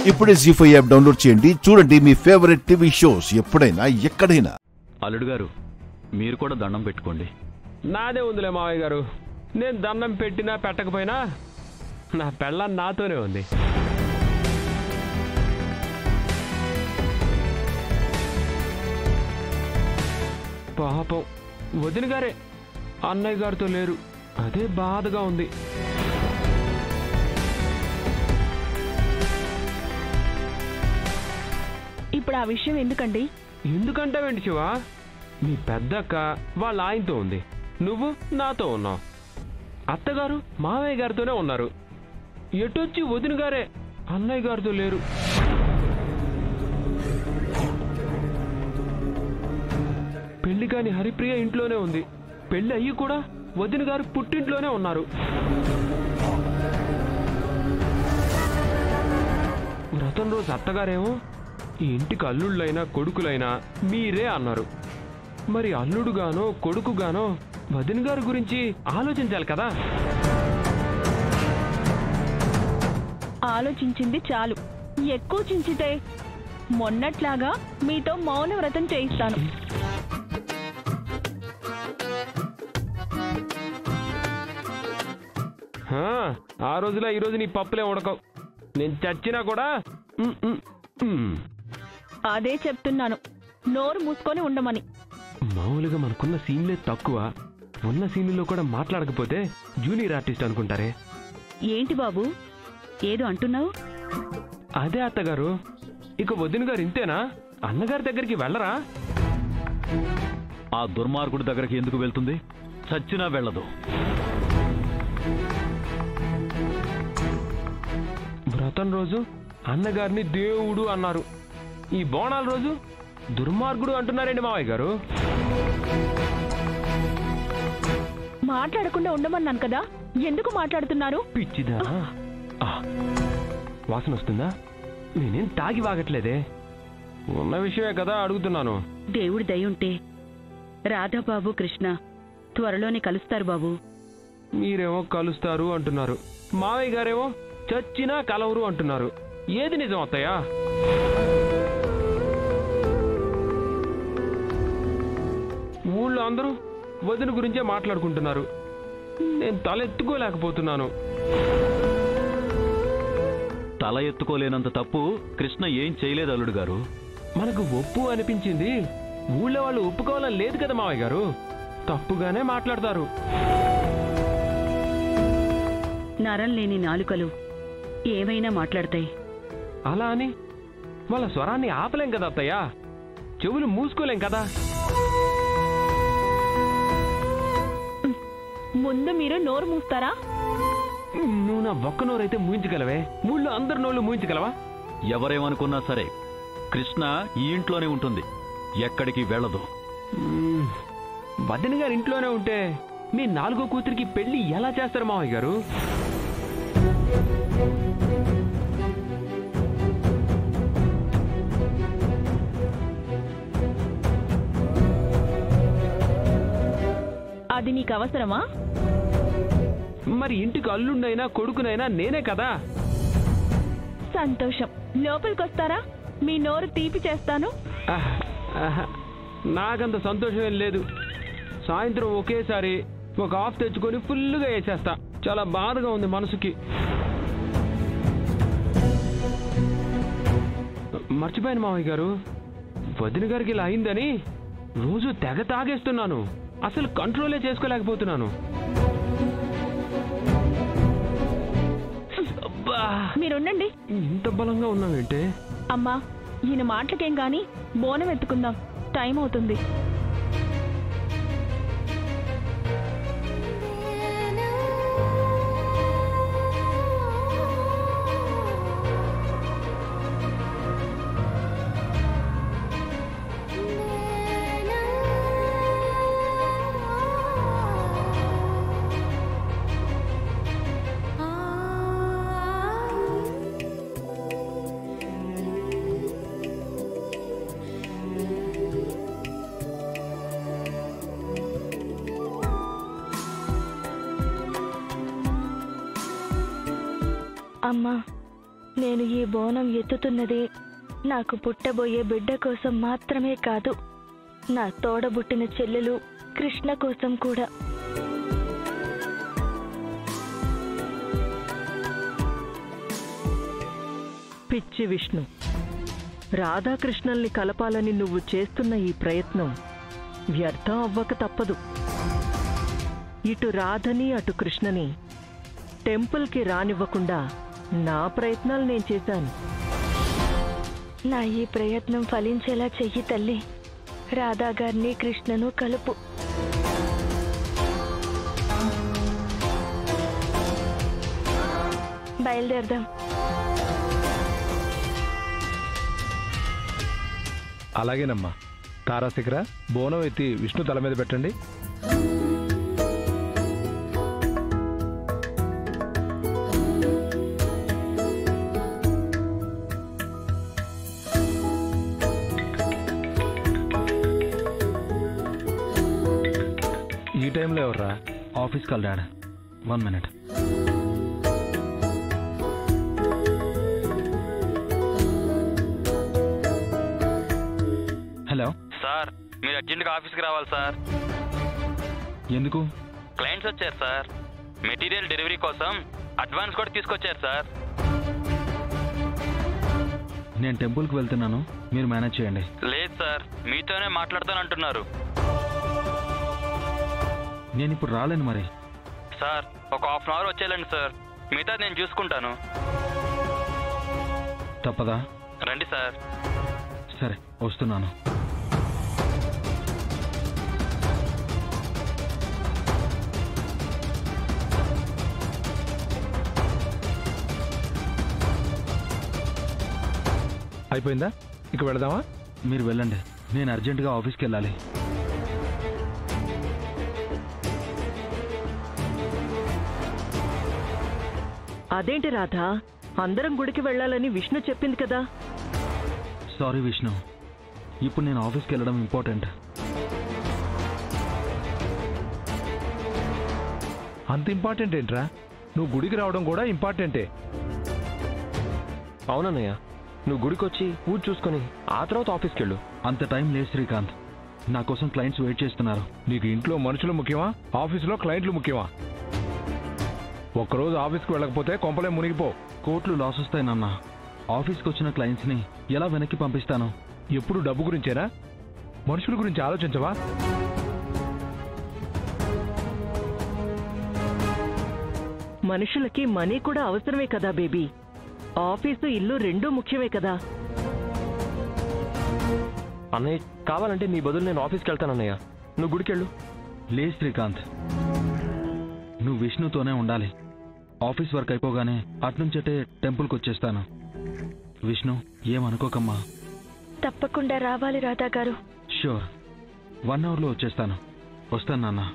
ఇప్పుడే జీ5 app download చేయండి. చూడండి మీ ఫేవరెట్ టీవీ షోస్ ఎప్పుడైనా ఎక్కడైనా. అల్లుడు గారు, మీరు కూడా దండం పెట్టుకోండి. నాదే ఉందిలే మావయ్య గారు. నేను దండం పెట్టినా పెట్టకపోయినా నా పెళ్ళ నాతోనే ఉంది. పాపం వదిన గారే అన్నయ్య గారితో లేరు. అదే బాధగా ఉంది. ఇప్పుడు ఆ విషయం ఎందుకండి? ఎందుకంటావేంటి శివ? మీ పెద్దక్క వాళ్ళ ఆయనతో ఉంది, నువ్వు నాతో ఉన్నావు. అత్తగారు మావయ్య గారితోనే ఉన్నారు. ఎటొచ్చి వదిన గారే అన్నయ్య గారితో లేరు. పెళ్లి కాని హరిప్రియ ఇంట్లోనే ఉంది. పెళ్లి అయ్యి కూడా వదిన గారు పుట్టింట్లోనే ఉన్నారు. వ్రతం రోజు అత్తగారేమో ఈ ఇంటికి అల్లుళ్ళైనా కొడుకులైనా మీరే అన్నారు. మరి అల్లుడుగానో కొడుకుగానో వదిన గారి గురించి ఆలోచించాలి కదా. ఆలోచించింది చాలు, ఎక్కువ చించితే మొన్నట్లాగా మీతో మౌన వ్రతం చేయిస్తాను. ఆ రోజులో ఈ రోజు నీ పప్పులే ఉడకవు. నేను చచ్చినా కూడా అదే చెప్తున్నాను, నోరు మూసుకొని ఉండమని. మామూలుగా మనకున్న సీన్లే తక్కువ. ఉన్న సీన్లో కూడా మాట్లాడకపోతే జూనియర్ ఆర్టిస్ట్ అనుకుంటారే. ఏంటి బాబు ఏదో అంటున్నావు? అదే అత్తగారు, ఇక వదిన గారు ఇంతేనా? అన్నగారి దగ్గరికి వెళ్ళరా? ఆ దుర్మార్గుడి దగ్గరికి ఎందుకు వెళ్తుంది? చచ్చినా వెళ్ళదు. వ్రతం రోజు అన్నగారిని దేవుడు అన్నారు. ఈ బోనాల రోజు దుర్మార్గుడు అంటున్నారండి మావయ్య గారు. మాట్లాడకుండా ఉండమన్నాను కదా, ఎందుకు మాట్లాడుతున్నారు? పిచ్చిదా? వాసన వస్తుందా? నేనేం తాగి వాగట్లేదే, ఉన్న విషయమే కదా అడుగుతున్నాను. దేవుడి దయుంటే రాధాబాబు కృష్ణ త్వరలోనే కలుస్తారు బాబు. మీరేమో కలుస్తారు అంటున్నారు, మావయ్య గారేమో చచ్చినా కలవరు అంటున్నారు. ఏది నిజం అత్తయ్యా? ఊళ్ళో అందరూ వదిన గురించే మాట్లాడుకుంటున్నారు. నేను తల ఎత్తుకోలేకపోతున్నాను. తల ఎత్తుకోలేనంత తప్పు కృష్ణ ఏం చేయలేదు అల్లుడు గారు. మనకు ఒప్పు అనిపించింది ఊళ్ళో వాళ్ళు ఒప్పుకోవాలని లేదు కదా మావయ్య గారు. తప్పుగానే మాట్లాడతారు. నరం లేని నాలుకలు ఏమైనా మాట్లాడతాయి. అలా అని వాళ్ళ స్వరాన్ని ఆపలేం కదా అత్తయ్య, చెవులు మూసుకోలేం కదా. ముందు మీరు నోరు మూస్తారా? నువ్వు నా ఒక్క నోరైతే మూయించగలవే, ఊళ్ళో అందరి నోళ్ళు మూయించగలవా? ఎవరేమనుకున్నా సరే కృష్ణ ఈ ఇంట్లోనే ఉంటుంది, ఎక్కడికి వెళ్ళదు. వదిన గారు ఇంట్లోనే ఉంటే మీ నాలుగో కూతురికి పెళ్లి ఎలా చేస్తారు మావయ్య గారు? అది నీకు అవసరమా? మరి ఇంటికి అల్లుండైనా కొడుకునైనా నేనే కదా. సంతోషం, లోపలికొస్తారా? మీ నోరు తీపి చేస్తాను. నాకంత సంతోషం ఏం లేదు. సాయంత్రం ఒకేసారి ఒక ఆఫ్ తెచ్చుకొని ఫుల్గా వేసేస్తా. చాలా బాధగా ఉంది మనసుకి. మర్చిపోయాను మావయ్య గారు, వదిన గారికి ఇలా అయిందని రోజు తెగ తాగేస్తున్నాను. అసలు కంట్రోలే చేసుకోలేకపోతున్నాను. మీరుండండి. ఇంత బలంగా ఉన్నావేంటే? అమ్మా, ఈయన మాటలకేం గాని బోనం ఎత్తుకుందాం, టైం అవుతుంది. అమ్మా, నేను ఈ బోనం ఎత్తుతున్నది నాకు పుట్టబోయే బిడ్డ కోసం మాత్రమే కాదు, నా తోడబుట్టిన చెల్లెలు కృష్ణ కోసం కూడా. పిచ్చి విష్ణు, రాధాకృష్ణల్ని కలపాలని నువ్వు చేస్తున్న ఈ ప్రయత్నం వ్యర్థం అవ్వక తప్పదు. ఇటు రాధని అటు కృష్ణని టెంపుల్కి రానివ్వకుండా నా ప్రయత్నాలు నేను చేశాను. నా ఈ ప్రయత్నం ఫలించేలా చెయ్యి తల్లి. రాధాగారిని కృష్ణను కలుపు. బయలుదేరదాం. అలాగేనమ్మా. తారాశిఖర, బోనం ఎత్తి విష్ణు తల మీద పెట్టండి. ఈ టైంలో ఎవర్రా? ఆఫీస్కి వెళ్ళాడు. 1 minute. హలో సార్, మీరు అర్జెంట్గా ఆఫీస్కి రావాలి సార్. ఎందుకు? క్లయింట్స్ వచ్చారు సార్. మెటీరియల్ డెలివరీ కోసం అడ్వాన్స్ కూడా తీసుకొచ్చారు సార్. నేను టెంపుల్కి వెళ్తున్నాను, మీరు మేనేజ్ చేయండి. లేదు సార్, మీతోనే మాట్లాడతానంటున్నారు. నేను ఇప్పుడు రాలేను మరి. సార్, ఒక 1/2 hour వచ్చేయాలండి సార్. మిగతా నేను చూసుకుంటాను. తప్పదా? రండి సార్. సరే, వస్తున్నాను. అయిపోయిందా? ఇక వెళదామా? మీరు వెళ్ళండి, నేను అర్జెంటుగా ఆఫీస్కి వెళ్ళాలి. అదేంటి రాధా, అందరం గుడికి వెళ్ళాలని విష్ణు చెప్పింది కదా. సారీ విష్ణు, ఇప్పుడు నేను ఆఫీస్కి వెళ్ళడం ఇంపార్టెంట్. అంత ఇంపార్టెంట్ ఏంట్రా? నువ్వు గుడికి రావడం కూడా ఇంపార్టెంటే. అవునన్నయ్య, నువ్వు గుడికి వచ్చి పూజ చూసుకొని ఆ తర్వాత ఆఫీస్కి వెళ్ళు. అంత టైం లేదు శ్రీకాంత్, నా కోసం క్లయింట్స్ వెయిట్ చేస్తున్నారు. నీకు ఇంట్లో మనుషులు ముఖ్యమా, ఆఫీసులో క్లయింట్లు ముఖ్యమా? ఒక్కరోజు ఆఫీస్కి వెళ్ళకపోతే కొంపలే మునిగిపో. కోట్లు లాస్ వస్తాయి నాన్న. ఆఫీస్కి వచ్చిన క్లయింట్స్ని ఎలా వెనక్కి పంపిస్తాను? ఎప్పుడు డబ్బు గురించేనా? మనుషుల గురించి ఆలోచించవా? మనుషులకి మనీ కూడా అవసరమే కదా బేబీ. ఆఫీసు ఇల్లు రెండూ ముఖ్యమే కదా. అన్నయ్య, కావాలంటే నీ బదులు నేను ఆఫీస్కి వెళ్తానన్నయ్య. నువ్వు గుడికి వెళ్ళు. లేదు శ్రీకాంత్, నువ్వు విష్ణుతోనే ఉండాలి. ఆఫీస్ వర్క్ అయిపోగానే అట్నుంచటే టెంపుల్కి వచ్చేస్తాను. విష్ణు, ఏమనుకోకమ్మా. తప్పకుండా రావాలి రాధా గారు. షూర్, 1 hourలో వచ్చేస్తాను. వస్తాను నాన్న.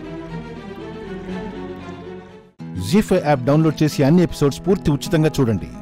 జీ5 యాప్ డౌన్లోడ్ చేసి అన్ని ఎపిసోడ్స్ పూర్తి ఉచితంగా చూడండి.